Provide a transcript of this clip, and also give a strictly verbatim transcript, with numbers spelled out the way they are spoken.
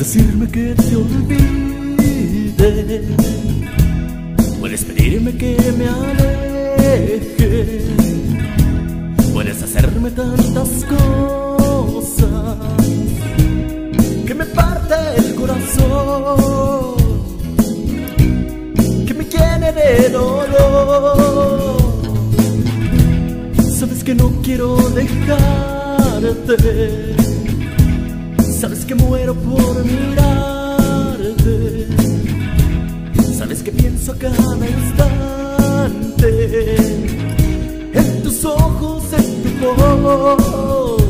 decirme que te olvide, puedes pedirme que me aleje, puedes hacerme tantas cosas que me parte el corazón, que me llene de dolor. Sabes que no quiero dejarte, sabes que muero por mirarte, sabes que pienso a cada instante en tus ojos, en tu voz.